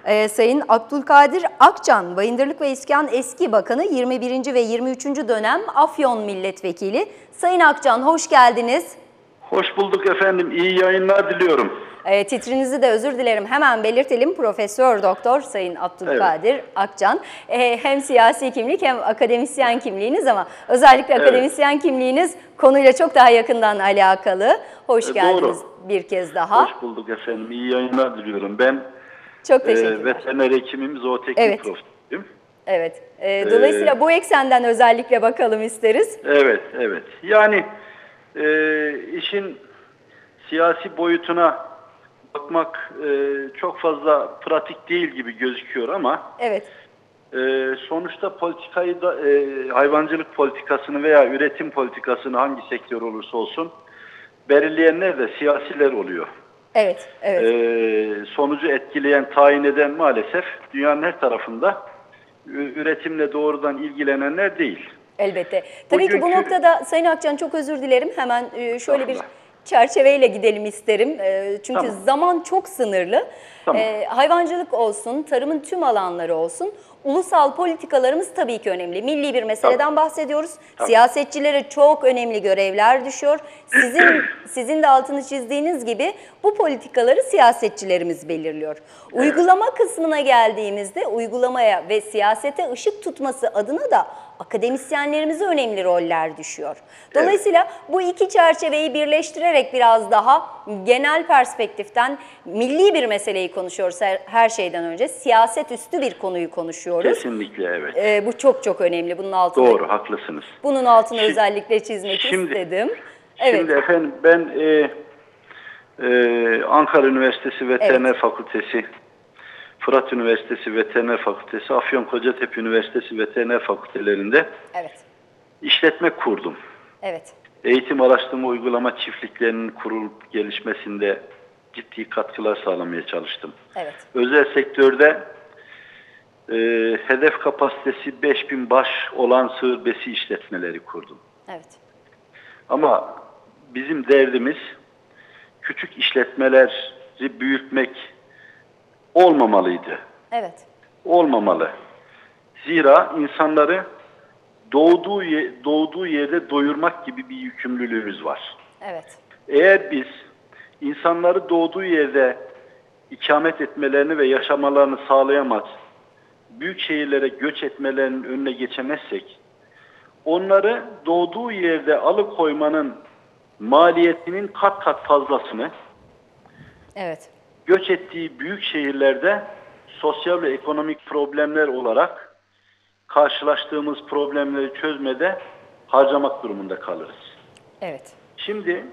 Sayın Abdülkadir Akcan, Bayındırlık ve İskan eski bakanı, 21. ve 23. dönem Afyon milletvekili. Sayın Akcan, hoş geldiniz. Hoş bulduk efendim. İyi yayınlar diliyorum. Titrinizi de özür dilerim. Hemen belirtelim. Profesör Doktor Sayın Abdülkadir Akcan. Hem siyasi kimlik hem akademisyen kimliğiniz, ama özellikle akademisyen kimliğiniz konuyla çok daha yakından alakalı. Hoş geldiniz bir kez daha. Hoş bulduk efendim. İyi yayınlar diliyorum. Ben çok teşekkürler. veteriner hekimim, zooteknik profesörüyüm. Evet. Dolayısıyla bu eksenden özellikle bakalım isteriz. Evet. Yani işin siyasi boyutuna bakmak çok fazla pratik değil gibi gözüküyor ama sonuçta politikayı da hayvancılık politikasını veya üretim politikasını hangi sektör olursa olsun belirleyenler de siyasiler oluyor. Evet. Sonucu etkileyen, tayin eden maalesef dünyanın her tarafında üretimle doğrudan ilgilenenler değil. Elbette. Tabii ki bu noktada Sayın Akcan, çok özür dilerim. Hemen şöyle bir çerçeveyle gidelim isterim. Çünkü zaman çok sınırlı. Hayvancılık olsun, tarımın tüm alanları olsun, ulusal politikalarımız tabii ki önemli. Milli bir meseleden bahsediyoruz. Siyasetçilere çok önemli görevler düşüyor. Sizin de altını çizdiğiniz gibi bu politikaları siyasetçilerimiz belirliyor. Uygulama kısmına geldiğimizde uygulamaya ve siyasete ışık tutması adına da akademisyenlerimize önemli roller düşüyor. Dolayısıyla bu iki çerçeveyi birleştirerek biraz daha genel perspektiften milli bir meseleyi konuşuyoruz her şeyden önce. Siyaset üstü bir konuyu konuşuyoruz. Kesinlikle, evet. Bu çok çok önemli. Bunun altını, doğru, haklısınız. Bunun altını özellikle çizmek istedim. Şimdi efendim ben Ankara Üniversitesi Veteriner Fakültesi, Fırat Üniversitesi Veteriner Fakültesi, Afyon Kocatepe Üniversitesi Veteriner Fakültelerinde işletme kurdum. Eğitim, araştırma, uygulama çiftliklerinin kurulup gelişmesinde ciddi katkılar sağlamaya çalıştım. Özel sektörde hedef kapasitesi 5000 baş olan sığır besi işletmeleri kurdum. Ama bizim derdimiz küçük işletmeleri büyütmek olmamalıydı. Olmamalı. Zira insanları doğduğu yerde doyurmak gibi bir yükümlülüğümüz var. Eğer biz insanları doğduğu yerde ikamet etmelerini ve yaşamalarını sağlayamaz, büyük şehirlere göç etmelerinin önüne geçemezsek, onları doğduğu yerde alıkoymanın maliyetinin kat kat fazlasını göç ettiği büyük şehirlerde sosyal ve ekonomik problemler olarak karşılaştığımız problemleri çözmede harcamak durumunda kalırız. Şimdi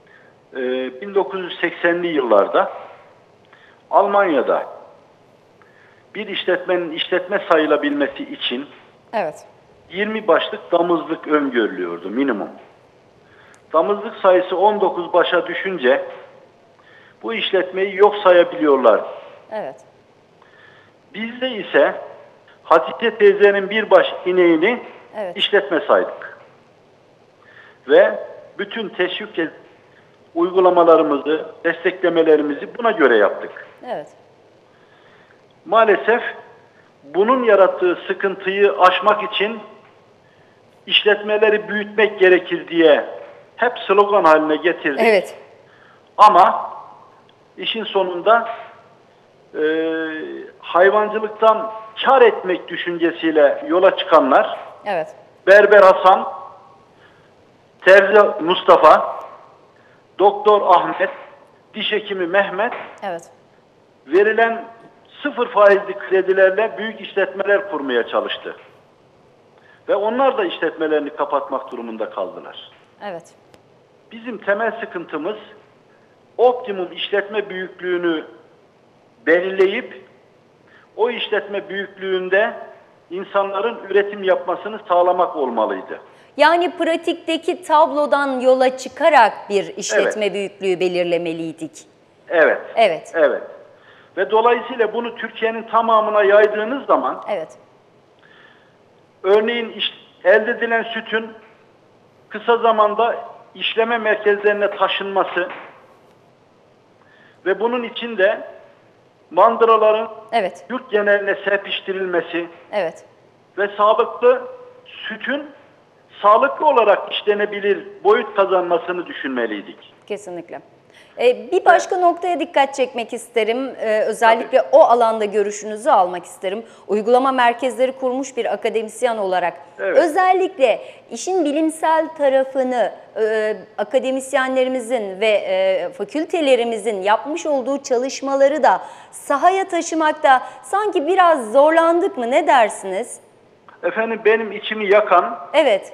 1980'li yıllarda Almanya'da bir işletmenin işletme sayılabilmesi için 20 başlık damızlık öngörülüyordu minimum. Damızlık sayısı 19 başa düşünce bu işletmeyi yok sayabiliyorlar. Bizde ise Hatice teyzenin bir baş ineğini işletme saydık. Ve bütün teşvik uygulamalarımızı, desteklemelerimizi buna göre yaptık. Maalesef bunun yarattığı sıkıntıyı aşmak için işletmeleri büyütmek gerekir diye hep slogan haline getirdik. Ama işin sonunda hayvancılıktan kar etmek düşüncesiyle yola çıkanlar, Berber Hasan, Terzi Mustafa, Doktor Ahmet, Diş Hekimi Mehmet, verilen 0 faizli kredilerle büyük işletmeler kurmaya çalıştı. Ve onlar da işletmelerini kapatmak durumunda kaldılar. Bizim temel sıkıntımız optimum işletme büyüklüğünü belirleyip o işletme büyüklüğünde insanların üretim yapmasını sağlamak olmalıydı. Yani pratikteki tablodan yola çıkarak bir işletme büyüklüğü belirlemeliydik. Ve dolayısıyla bunu Türkiye'nin tamamına yaydığınız zaman örneğin elde edilen sütün kısa zamanda işleme merkezlerine taşınması ve bunun için de mandıraların evet, yurt geneline serpiştirilmesi evet, ve sağlıklı sütün sağlıklı olarak işlenebilir boyut kazanmasını düşünmeliydik. kesinlikle. Bir başka noktaya dikkat çekmek isterim. Özellikle Tabii. o alanda görüşünüzü almak isterim. Uygulama merkezleri kurmuş bir akademisyen olarak. Evet. Özellikle işin bilimsel tarafını akademisyenlerimizin ve fakültelerimizin yapmış olduğu çalışmaları da sahaya taşımakta sanki biraz zorlandık mı? Ne dersiniz? Efendim benim içimi yakan, Evet.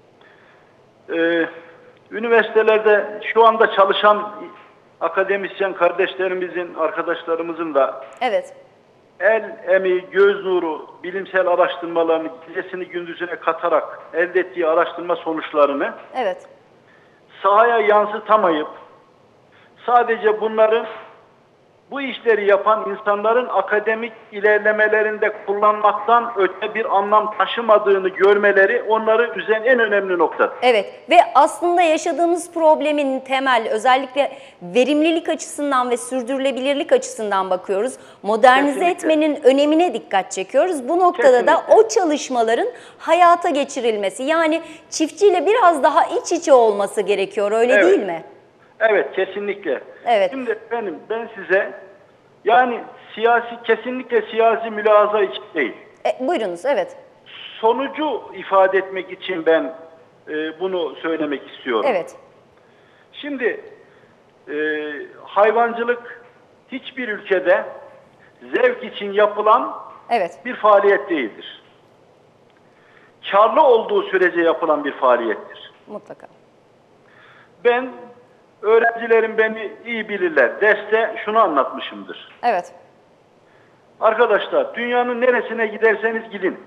üniversitelerde şu anda çalışan akademisyen kardeşlerimizin, arkadaşlarımızın da Evet. el emeği, göz nuru, bilimsel araştırmalarını gecesini gündüzüne katarak elde ettiği araştırma sonuçlarını Evet. sahaya yansıtamayıp sadece bunların bu işleri yapan insanların akademik ilerlemelerinde kullanmaktan öte bir anlam taşımadığını görmeleri onları üzen en önemli nokta. Evet ve aslında yaşadığımız problemin temel özellikle verimlilik açısından ve sürdürülebilirlik açısından bakıyoruz. Modernize Kesinlikle. etmenin önemine dikkat çekiyoruz. Bu noktada da Kesinlikle. o çalışmaların hayata geçirilmesi yani çiftçiyle biraz daha iç içe olması gerekiyor öyle Evet. değil mi? Evet, kesinlikle. Evet. Şimdi efendim ben size yani kesinlikle siyasi mülahaza için değil. Buyurunuz evet. Sonucu ifade etmek için ben bunu söylemek istiyorum. Evet. Şimdi hayvancılık hiçbir ülkede zevk için yapılan Evet. bir faaliyet değildir. Karlı olduğu sürece yapılan bir faaliyettir. Mutlaka. Ben, öğrencilerim beni iyi bilirler. Derste şunu anlatmışımdır. Evet. Arkadaşlar dünyanın neresine giderseniz gidin.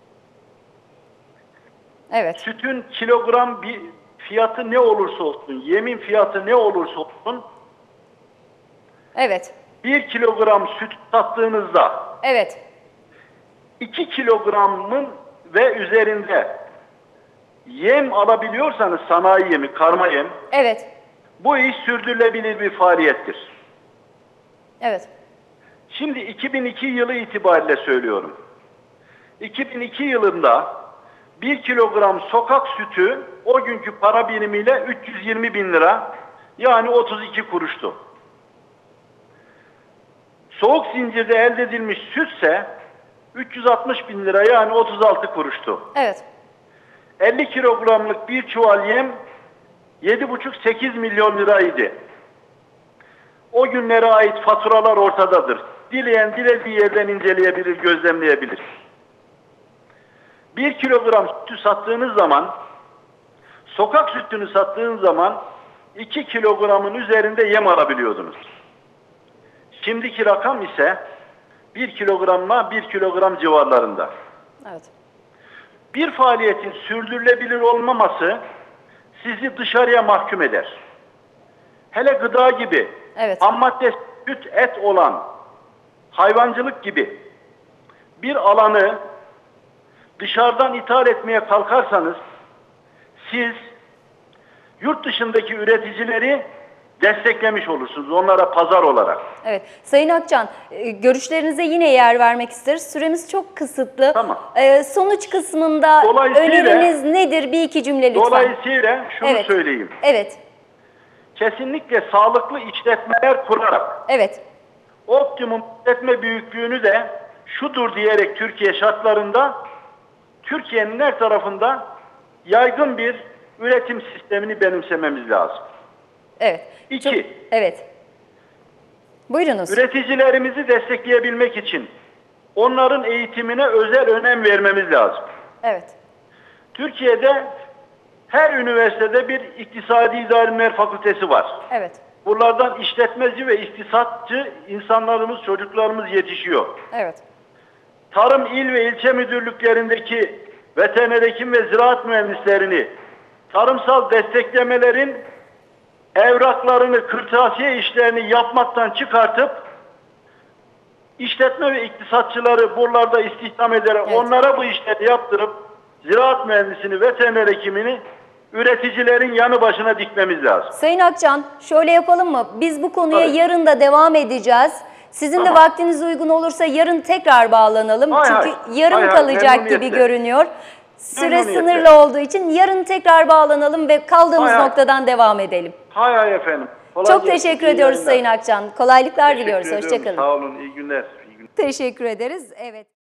Evet. Sütün kilogram bir fiyatı ne olursa olsun, yemin fiyatı ne olursa olsun, Evet. 1 kilogram süt sattığınızda Evet. 2 kilogramın ve üzerinde yem alabiliyorsanız sanayi yemi, karma yem, Evet. bu iş sürdürülebilir bir faaliyettir. Evet. Şimdi 2002 yılı itibariyle söylüyorum. 2002 yılında 1 kilogram sokak sütü o günkü para birimiyle 320 bin lira yani 32 kuruştu. Soğuk zincirde elde edilmiş sütse 360 bin lira yani 36 kuruştu. Evet. 50 kilogramlık bir çuval yem 7,5-8 milyon liraydı. O günlere ait faturalar ortadadır. Dileyen dilediği yerden inceleyebilir, gözlemleyebilir. 1 kilogram sütü sattığınız zaman, sokak sütünü sattığınız zaman 2 kilogramın üzerinde yem alabiliyordunuz. Şimdiki rakam ise 1 kilogramla 1 kilogram civarlarında. Evet. Bir faaliyetin sürdürülebilir olmaması sizi dışarıya mahkum eder. Hele gıda gibi, Evet. ham madde süt, et olan hayvancılık gibi bir alanı dışarıdan ithal etmeye kalkarsanız siz yurt dışındaki üreticileri desteklemiş olursunuz onlara pazar olarak. Evet. Sayın Akcan, görüşlerinize yine yer vermek isteriz. Süremiz çok kısıtlı. Tamam. Sonuç kısmında Dolayısıyla- öneriniz nedir? Bir iki cümle lütfen. Dolayısıyla şunu Evet. söyleyeyim. Evet. Kesinlikle sağlıklı işletmeler kurarak Evet. optimum işletme büyüklüğünü de şudur diyerek Türkiye şartlarında Türkiye'nin her tarafında yaygın bir üretim sistemini benimsememiz lazım. Evet. İki. Evet. Buyurunuz. Üreticilerimizi destekleyebilmek için onların eğitimine özel önem vermemiz lazım. Evet. Türkiye'de her üniversitede bir iktisadi idareler fakültesi var. Evet. Buralardan işletmeci ve iktisatçı insanlarımız, çocuklarımız yetişiyor. Evet. Tarım il ve ilçe müdürlüklerindeki veteriner hekim ve ziraat mühendislerini tarımsal desteklemelerin evraklarını, kırtasiye işlerini yapmaktan çıkartıp işletme ve iktisatçıları buralarda istihdam ederek Evet. onlara bu işleri yaptırıp ziraat mühendisini, veteriner hekimini üreticilerin yanı başına dikmemiz lazım. Sayın Akcan, şöyle yapalım mı? Biz bu konuya Tabii. yarın da devam edeceğiz. Sizin de vaktiniz uygun olursa yarın tekrar bağlanalım. Çünkü yarım kalacak gibi görünüyor. Süre sınırlı olduğu için yarın tekrar bağlanalım ve kaldığımız noktadan devam edelim. Hay efendim. Çok teşekkür ediyoruz Sayın Akcan. Kolaylıklar diliyoruz. Hoşça kalın. Sağ olun. İyi günler. Teşekkür ederiz. Evet.